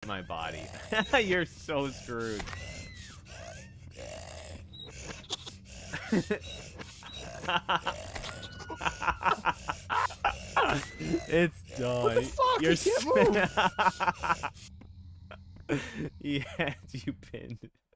my body. You're so screwed. It's done. What the fuck? You can't move. Yeah, you pinned.